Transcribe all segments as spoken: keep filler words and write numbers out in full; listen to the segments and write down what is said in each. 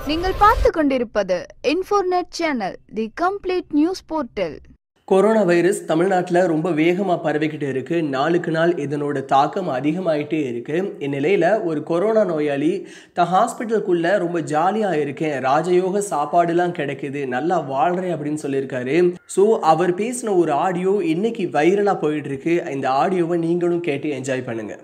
நீங்கள் பார்த்து கொண்டிருப்பது Infonet channel, the complete news portal. Corona virus தமிழ்நாட்டில் ரொம்ப வேகமாக பரவிக்கிட்டு இருக்கு. நாளுக்கு நாள் இதனோட தாக்கம் அதிகமாயிட்டே இருக்கு. இந்நிலையில் ஒரு கொரோனா நோயாளி தான் ஹாஸ்பிட்டலுக்குள்ள ரொம்ப ஜாலியாக இருக்கேன், ராஜயோக சாப்பாடுலாம் கிடைக்குது, நல்லா வாழ்றேன் அப்படின்னு சொல்லியிருக்காரு. ஸோ அவர் பேசின ஒரு ஆடியோ இன்னைக்கு வைரலாக போயிட்டு இருக்கு. இந்த ஆடியோவை நீங்களும் கேட்டு என்ஜாய் பண்ணுங்க.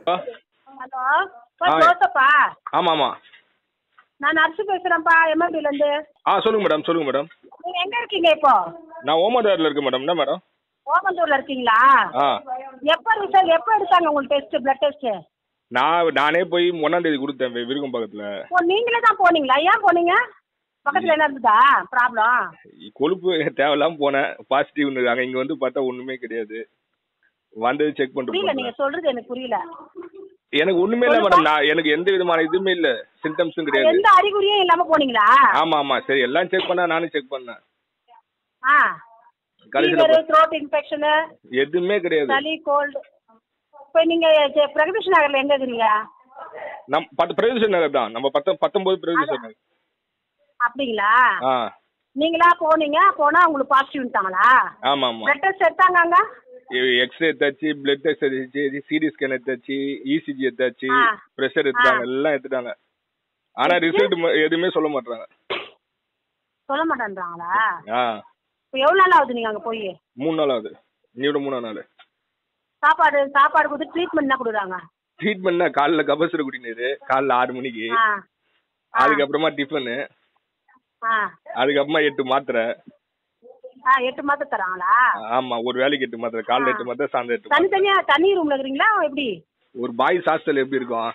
ஆமாமா, நான் நர்ஸ் பேசுறேன்ப்பா, எம்எம்பில இருந்து. ஆ சொல்லுங்க மேடம், சொல்லுங்க மேடம். நீங்க எங்க இருக்கீங்க இப்போ? நான் ஓமந்தூர்ல இருக்கேன் மேடம். என்ன மேடம்? ஓமந்தூர்ல இருக்கீங்களா? ஆ. எப்ப ரிசல்ட் எப்ப எடுத்தாங்க உங்களுக்கு டெஸ்ட், பிளட் டெஸ்ட்? நான் நானே போய் ஒன்னாம் தேதி கொடுத்தேன் விருகம் பக்கத்துல. ஓ, நீங்களே தான் போனீங்களா? ஏன் போனீங்க? பக்கத்துல என்ன இருந்ததா ப்ராப்ளம்? கொழுப்பு தேவையில்லாம போனேன், பாசிட்டிவ் அங்க. இங்க வந்து பார்த்தா ஒண்ணுமே கிடையாது. வந்து செக் பண்ணிட்டு புரியல, நீங்க சொல்றது எனக்கு புரியல. எனக்கு ஒண்ணுமே இல்ல மேடம். நான் எனக்கு எந்த விதமான இதுவுமே இல்ல, சிம்டம்ஸும் கிடையாது. எந்த அறிகுறியும் இல்லாம போனீங்களா? ஆமா ஆமா, சரி எல்லாம் செக் பண்ணா, நானும் செக் பண்ணேன். ஆ, கடைசில த்ரோட் இன்ஃபெக்ஷன் எதுவுமே கிடையாது. சளி, கோல்ட். இப்போ நீங்க பிரகதீஷ் நகர்ல எங்க இருக்கீங்க? நம் பத்து பிரகதீஷ் நகர் தான். நம்ம பத்து பத்தொன்பது பிரகதீஷ் நகர். அப்படிங்களா? ஆ. நீங்களா போனீங்க, போனா உங்களுக்கு பாசிட்டிவ்ட்டாங்களா? ஆமா ஆமா. பிளட் டெஸ்ட் எடுத்தாங்க அங்க? எக்ஸ்ரே எடுத்தாச்சு, பிளட் டெஸ்ட் எடுத்தாச்சு, சிடி ஸ்கேன் எடுத்தாச்சு, இசிஜி எடுத்தாச்சு, பிரஷர் எடுத்தாங்க, எல்லாம் எடுத்துட்டாங்க. ஆனா ரிசல்ட் எதுவுமே சொல்ல மாட்டாங்க. சொல்ல மாட்டேன்றாங்களா? ஆ. இப்போ எவ்வளவு நாள் ஆகுது நீங்க அங்க போய்? மூணு நாள் ஆகுது. நீயோட மூணாம் நாள். சாப்பாடு சாப்பாடு கொடுத்து ட்ரீட்மெண்ட் என்ன கொடுக்குறாங்க? ட்ரீட்மெண்ட்னா காலைல கபசுர குடிநீர் காலைல ஆறு மணிக்கு, அதுக்கப்புறமா டிஃபனு, அதுக்கப்புறமா எட்டு மாத்திரை. எட்டு மாத்திரை தராங்களா? ஆமா, ஒரு வேலைக்கு எட்டு மாத்திரை, காலைல எட்டு மாத்திரை, சாயந்தரம் எட்டு. தனித்தனியா தனி ரூம்ல இருக்கீங்களா எப்படி? ஒரு பாய்ஸ் ஹாஸ்டல் எப்படி இருக்கும்,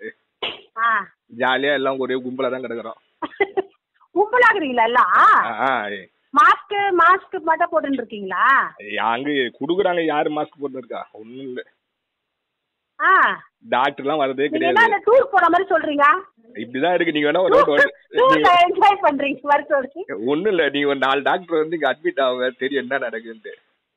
ஜாலியா எல்லாம் ஒரே கும்பலா தான் கிடக்குறோம். கும்பலா இருக்கிறீங்களா எல்லாம்? மாஸ்க் மாஸ்க் மட்டும் போட்டு இருக்கீங்களா? அங்க குடுக்குறாங்க, யாரு மாஸ்க் போட்டு இருக்கா? ஒண்ணும் இல்ல. டாக்டர் எல்லாம் வரதே கிடையாது. டூர் போற மாதிரி சொல்றீங்க. இப்படிதான் இருக்கு. நீங்க வேணா ஒரு என்ஜாய் பண்றீங்க வர சொல்லி. ஒண்ணும் இல்ல, நீங்க ஒரு நாலு டாக்டர் வந்து இங்க அட்மிட் ஆகுங்க, தெரியும் என்ன நடக்குதுன்னு.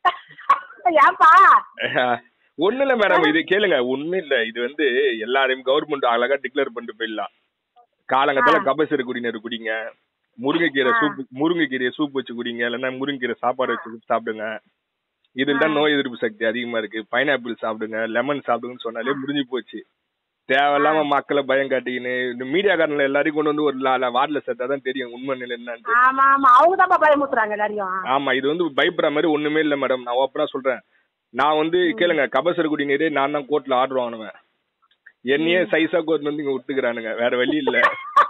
ஏன்பா? ஒண்ணும் இல்ல மேடம், இது கேளுங்க. ஒண்ணும் இல்ல, இது வந்து எல்லாரையும் கவர்மெண்ட் அழகா டிக்ளேர் பண்ணிட்டு போயிடலாம். காலங்கத்தால கபசுர குடிநீர் குடிங்க, முருங்கைக்கீரை சூப் முருங்கைக்கீரை சூப் வச்சு குடிங்க, இல்லைன்னா முருங்கைக்கீரை சாப்பாடு வச்சு சாப்பிடுங்க. இதுல தான் நோய் எதிர்ப்பு சக்தி அதிகமா இருக்கு. பைனாப்பிள் சாப்பிடுங்க, லெமன் சாப்பிடுங்கன்னு சொன்னாலே முடிஞ்சு போச்சு. தேவையில்லாம மக்களை பயம் காட்டிக்கின்னு இந்த மீடியாக்காரன்ல எல்லாரையும் கொண்டு வந்து ஒரு வார்டில் சேர்த்தாதான் தெரியும் உண்மை நிலை என்னன்னு. ஆமா ஆமா, அவங்க தான் பயமுத்துறாங்க எல்லாரையும். ஆமா, இது வந்து பயப்படுற மாதிரி ஒண்ணுமே இல்ல மேடம். நான் ஓப்பனா சொல்றேன். நான் வந்து கேளுங்க, கபசுர குடிநீரே நான் தான் கோர்ட்ல ஆர்டர் வாங்கினேன். என்னையே சைஸா கோர்ட் வந்து இங்க விட்டுக்கிறானுங்க, வேற வழி இல்ல.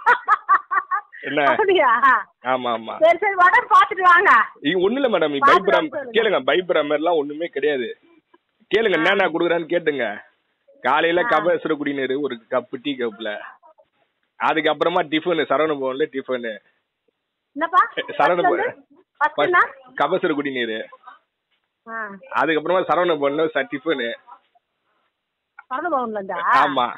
என்ன? ஆமா ஆமா. சரி சரி, வட பாத்துட்டு வாங்க. இது ஒண்ணு இல்ல மேடம், பயப்படுற கேளுங்க, பயப்படுற மாதிரி எல்லாம் ஒண்ணுமே கிடையாது. கேளுங்க என்னென்ன குடுக்குறான்னு கேட்டுங்க. காலையில கபசுர குடிநீர் ஒரு கப்பு, டீ கப்ல. அதுக்கப்புறமா டிஃபனு, சரவண பவன்ல டிஃபனு. சரவண பவன் கபசுர குடிநீர். அதுக்கப்புறமா சரவண பவன்ல டிஃபனு. ஆமா.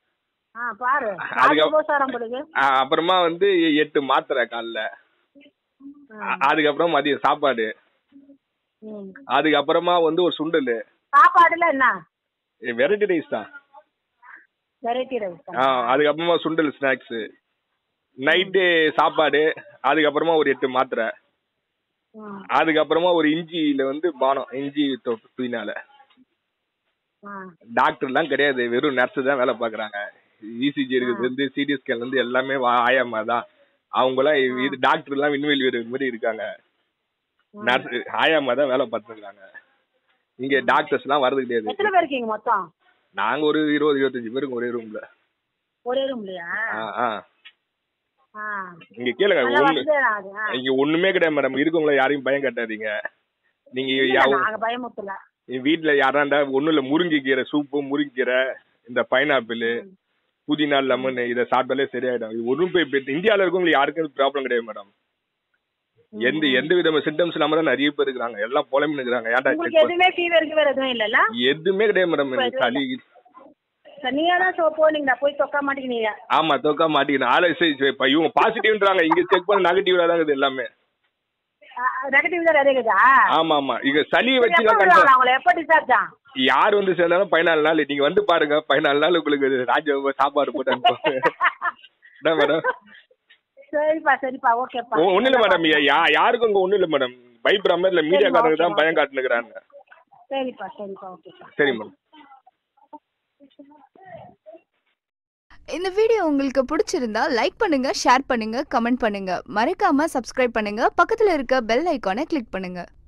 அப்புறமா வந்து எட்டு மாத்திரை காலைல. அதுக்கப்புறம் மதியம் சாப்பாடு. அதுக்கப்புறமா வந்து ஒரு சுண்டல். சாப்பாடுல என்ன? வெரைட்டி ரைஸ் தான். Variety rice. அதுக்கப்புறமா சுண்டல் ஸ்நாக்ஸ். நைட்டு சாப்பாடு. அதுக்கப்புறமா ஒரு எட்டு மாத்திரை. அதுக்கப்புறமா ஒரு இஞ்சியில வந்து பானம், இஞ்சி புதினால. டாக்டர் எல்லாம் கிடையாது, வெறும் நர்ஸ் தான் வேலை பாக்குறாங்க. இசிஜி இருக்குது இருந்து, சிடி ஸ்கேன்ல இருந்து எல்லாமே ஆயாமா தான். அவங்க எல்லாம் இது டாக்டர் எல்லாம் விண்வெளி வீரர் மாதிரி இருக்காங்க. நர்ஸ் ஆயாமா தான் வேலை பார்த்துருக்காங்க. இங்க டாக்டர்ஸ் எல்லாம் வரது கிடையாது. எத்தனை பேர் இருக்கீங்க மொத்தம்? நாங்க ஒரு இருபது இருபத்தஞ்சு பேருக்கு ஒரே ரூம்ல. ஒரே ரூம்லயா? இங்க கேளுங்க, ஒண்ணு இங்க ஒண்ணுமே கிடையாது மேடம். இருக்கவங்கள யாரையும் பயம் கட்டாதீங்க. நீங்க பயமுத்தல வீட்டுல யாராண்டா ஒண்ணும் இல்ல, முருங்கைக்கீரை சூப்பு, முருங்கைக்கீரை, இந்த பைனாப்பிள், புதினா, லெமன், இதை சாப்பிட்டாலே சரியாயிடும். இது ஒன்றும் போய் இந்தியாவில இருக்கவங்களுக்கு யாருக்கும் ப்ராப்ளம் கிடையாது மேடம். எந்த எந்த விதமான சிம்டம்ஸ் இல்லாம தான் நிறைய பேர் இருக்காங்க, எல்லாம் புலம்பு நிக்கிறாங்க. ஏன்டா எதுவுமே ஃபீவர் ஃபீவர் எதுவும் இல்லல? எதுவுமே கிடையாது மேடம். எனக்கு சளி நீங்க தான் சோ போனீங்க, போய் தொக்க மாட்டீங்க. ஆமா, தொக்க மாட்டீங்க. ஆளை இவங்க பாசிட்டிவ்ன்றாங்க, இங்க செக் பண்ண நெகட்டிவா தான் இருக்குது எல்லாமே. நெகட்டிவ் தான் இருக்குதா? ஆமா ஆமா. இங்க சளி வச்சு அவங்கள எப்ப டிஸ்சார்ஜ்? யார் வந்து சேர்ந்தாலும் பதினாலு நாள் நீங்க வந்து பாருங்க. பதினாலு நாள் உங்களுக்கு ராஜ சாப்பாடு போட்டு அனுப்புவாங்க. என்ன மேடம்? சரிப்பா சரிப்பா ஓகேப்பா. ஒண்ணு இல்ல மேடம், யாருக்கும் இங்க ஒண்ணு இல்ல மேடம். பயப்படுற மாதிரி இல்ல, மீடியாக்காரங்க தான் பயம் காட்டுனுக்குறாங்க. சரிப்பா சரிப்பா ஓகேப்பா. சரி மேடம். இந்த வீடியோ உங்களுக்கு பிடிச்சிருந்தா லைக் பண்ணுங்க, ஷேர் பண்ணுங்க, கமெண்ட் பண்ணுங்க. மறக்காம சப்ஸ்கிரைப் பண்ணுங்க. பக்கத்துல இருக்க பெல் ஐகானை கிளிக் பண்ணுங்க.